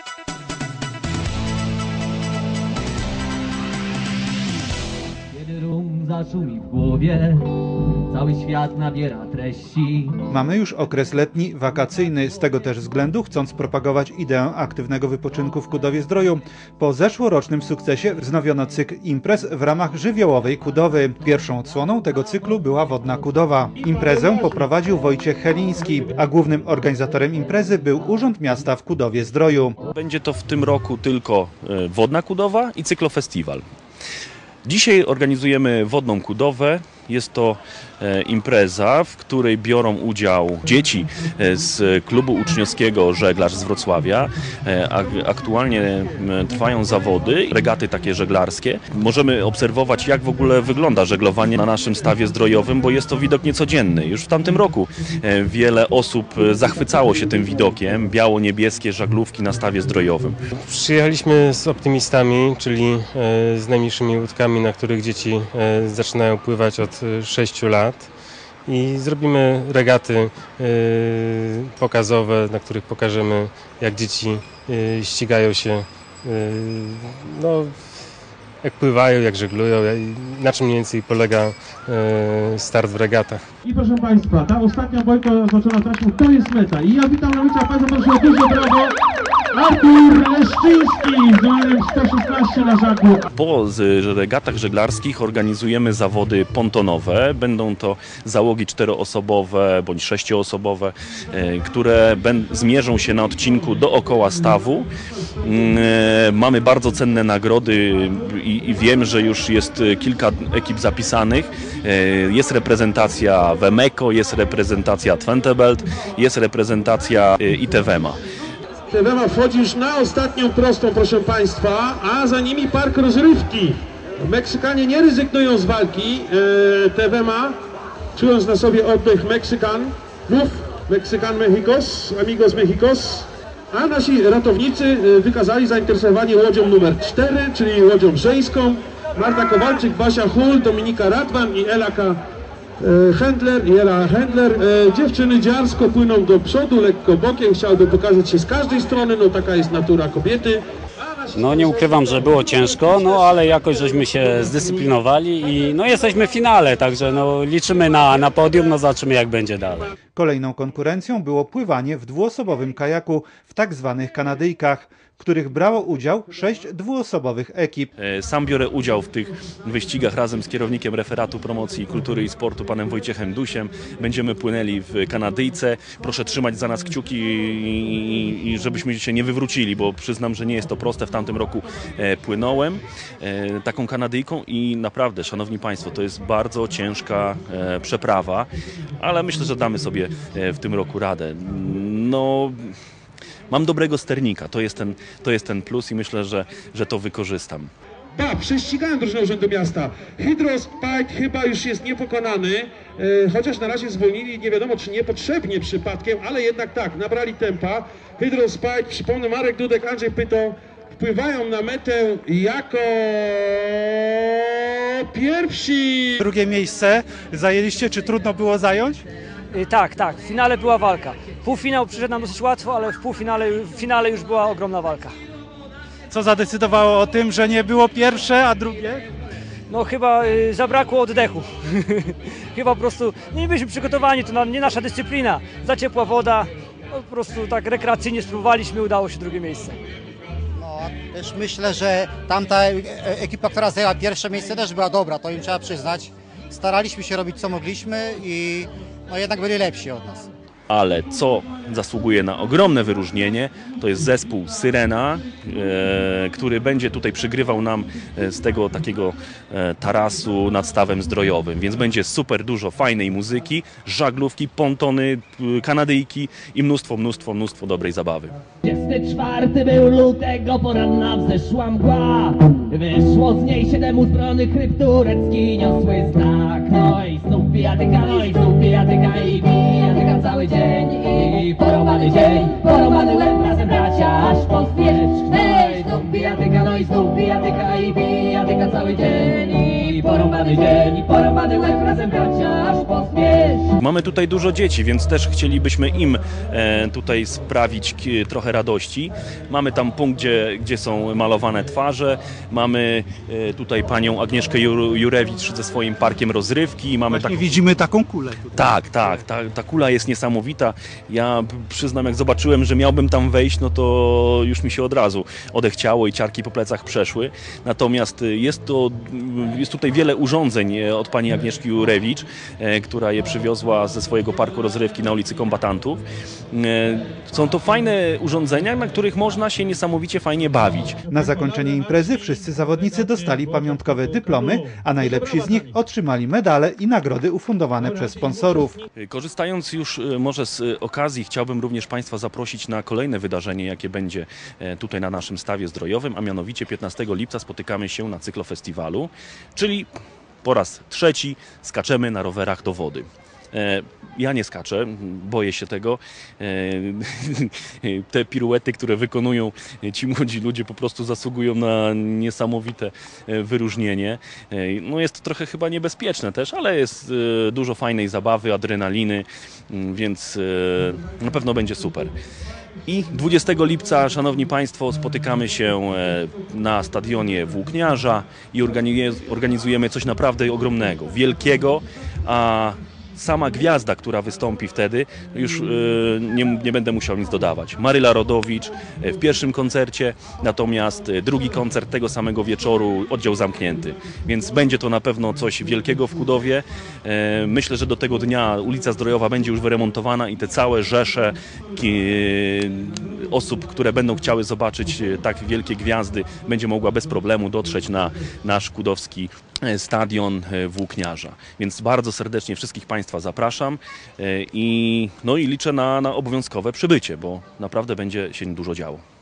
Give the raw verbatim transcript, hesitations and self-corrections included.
Kiedy rum zaszumi w głowie, cały świat nabiera treści. Mamy już okres letni, wakacyjny, z tego też względu, chcąc propagować ideę aktywnego wypoczynku w Kudowie-Zdroju, po zeszłorocznym sukcesie wznowiono cykl imprez w ramach żywiołowej Kudowy. Pierwszą odsłoną tego cyklu była Wodna Kudowa. Imprezę poprowadził Wojciech Heliński, a głównym organizatorem imprezy był Urząd Miasta w Kudowie-Zdroju. Będzie to w tym roku tylko Wodna Kudowa i cyklofestiwal. Dzisiaj organizujemy Wodną Kudowę. Jest to impreza, w której biorą udział dzieci z klubu uczniowskiego Żeglarz z Wrocławia. Aktualnie trwają zawody, regaty takie żeglarskie. Możemy obserwować, jak w ogóle wygląda żeglowanie na naszym stawie zdrojowym, bo jest to widok niecodzienny. Już w tamtym roku wiele osób zachwycało się tym widokiem, biało-niebieskie żaglówki na stawie zdrojowym. Przyjechaliśmy z optymistami, czyli z najmniejszymi łódkami, na których dzieci zaczynają pływać od sześciu lat i zrobimy regaty pokazowe, na których pokażemy, jak dzieci ścigają się, no, jak pływają, jak żeglują, na czym mniej więcej polega start w regatach. I proszę Państwa, ta ostatnia bojka oznaczona taśmą to jest meta. I ja witam na ulicach, bardzo proszę o duże brawo. Artur Leszczyński z numerem sto szesnaście na żaglu. Po regatach żeglarskich organizujemy zawody pontonowe. Będą to załogi czteroosobowe bądź sześcioosobowe, które zmierzą się na odcinku dookoła stawu. Mamy bardzo cenne nagrody i wiem, że już jest kilka ekip zapisanych. Jest reprezentacja Wemeko, jest reprezentacja Twentebelt, jest reprezentacja Itewema. Tewema wchodzi już na ostatnią prostą, proszę Państwa, a za nimi park rozrywki. Meksykanie nie rezygnują z walki. Tewema, czując na sobie oddech Meksykan, mów, Meksykan Mexicos, amigos Mexicos. A nasi ratownicy wykazali zainteresowanie łodzią numer cztery, czyli łodzią żeńską. Marta Kowalczyk, Basia Hul, Dominika Radwan i Elaka Handler i Ela Handler. Dziewczyny dziarsko płyną do przodu, lekko bokiem, chciałyby pokazać się z każdej strony, no taka jest natura kobiety. No nie ukrywam, że było ciężko, no ale jakoś żeśmy się zdyscyplinowali i no jesteśmy w finale, także no liczymy na, na podium, no zobaczymy jak będzie dalej. Kolejną konkurencją było pływanie w dwuosobowym kajaku w tak zwanych Kanadyjkach, w których brało udział sześć dwuosobowych ekip. Sam biorę udział w tych wyścigach razem z kierownikiem referatu promocji kultury i sportu, panem Wojciechem Dusiem. Będziemy płynęli w Kanadyjce. Proszę trzymać za nas kciuki i, i żebyśmy się nie wywrócili, bo przyznam, że nie jest to proste. W tamtym roku e, płynąłem e, taką Kanadyjką i naprawdę, szanowni państwo, to jest bardzo ciężka e, przeprawa, ale myślę, że damy sobie e, w tym roku radę. No... Mam dobrego sternika, to jest ten, to jest ten plus i myślę, że, że to wykorzystam. Tak, prześcigają drużynę Urzędu Miasta. Hydros Pike chyba już jest niepokonany, e, chociaż na razie zwolnili, nie wiadomo czy niepotrzebnie przypadkiem, ale jednak tak, nabrali tempa. Hydros Pike, przypomnę, Marek Dudek, Andrzej Pyto wpływają na metę jako pierwsi. Drugie miejsce zajęliście, czy trudno było zająć? Tak, tak, w finale była walka. Półfinał przyszedł nam dosyć łatwo, ale w półfinale, w finale już była ogromna walka. Co zadecydowało o tym, że nie było pierwsze, a drugie? No chyba y, zabrakło oddechu. Chyba po prostu nie byliśmy przygotowani, to nam, nie nasza dyscyplina. Za ciepła woda, no, po prostu tak rekreacyjnie spróbowaliśmy, udało się drugie miejsce. No, też myślę, że tamta ekipa, która zajęła pierwsze miejsce, też była dobra, to im trzeba przyznać. Staraliśmy się robić co mogliśmy i no, jednak byli lepsi od nas. Ale co zasługuje na ogromne wyróżnienie, to jest zespół Syrena, e, który będzie tutaj przygrywał nam z tego takiego e, tarasu nad stawem zdrojowym, więc będzie super dużo fajnej muzyki, żaglówki, pontony, kanadyjki i mnóstwo, mnóstwo, mnóstwo dobrej zabawy. dwudziestego czwartego był lutego, poranna wzeszła mgła. Wyszło z niej siedem uzbrojonych kryp, turecki niosły znak. No i znów bijatyka, no i znów bijatyka i bijatyka cały dzień. I porąbany dzień, porąbany łeb, razem bracia aż po zmierzch. No i znów bijatyka, no i znów bijatyka i bijatyka cały dzień. I porąbany dzień, i porąbany łeb, razem bracia aż po zmierzch. mamy tutaj dużo dzieci, więc też chcielibyśmy im tutaj sprawić trochę radości. Mamy tam punkt, gdzie, gdzie są malowane twarze, mamy tutaj panią Agnieszkę Jurewicz ze swoim parkiem rozrywki. Mamy Właśnie tak... widzimy taką kulę. Tutaj. Tak, tak, ta, ta kula jest niesamowita. Ja przyznam, jak zobaczyłem, że miałbym tam wejść, no to już mi się od razu odechciało i ciarki po plecach przeszły. Natomiast jest to, jest tutaj wiele urządzeń od pani Agnieszki Jurewicz, która je przywiozła ze swojego parku rozrywki na ulicy Kombatantów. Są to fajne urządzenia, na których można się niesamowicie fajnie bawić. Na zakończenie imprezy wszyscy zawodnicy dostali pamiątkowe dyplomy, a najlepsi z nich otrzymali medale i nagrody ufundowane przez sponsorów. Korzystając już może z okazji, chciałbym również Państwa zaprosić na kolejne wydarzenie, jakie będzie tutaj na naszym stawie zdrojowym, a mianowicie piętnastego lipca spotykamy się na cyklofestiwalu, czyli po raz trzeci skaczemy na rowerach do wody. Ja nie skaczę, boję się tego. Te piruety, które wykonują ci młodzi ludzie, po prostu zasługują na niesamowite wyróżnienie. No jest to trochę chyba niebezpieczne też, ale jest dużo fajnej zabawy, adrenaliny, więc na pewno będzie super. I dwudziestego lipca, szanowni Państwo, spotykamy się na stadionie Włókniarza i organizujemy coś naprawdę ogromnego, wielkiego, a sama gwiazda, która wystąpi wtedy, już yy, nie, nie będę musiał nic dodawać. Maryla Rodowicz w pierwszym koncercie, natomiast drugi koncert tego samego wieczoru, oddział zamknięty. Więc będzie to na pewno coś wielkiego w Kudowie. Yy, myślę, że do tego dnia ulica Zdrojowa będzie już wyremontowana i te całe rzesze yy, osób, które będą chciały zobaczyć tak wielkie gwiazdy, będzie mogła bez problemu dotrzeć na nasz kudowski stadion Włókniarza. Więc bardzo serdecznie wszystkich Państwa zapraszam i, no i liczę na, na obowiązkowe przybycie, bo naprawdę będzie się dużo działo.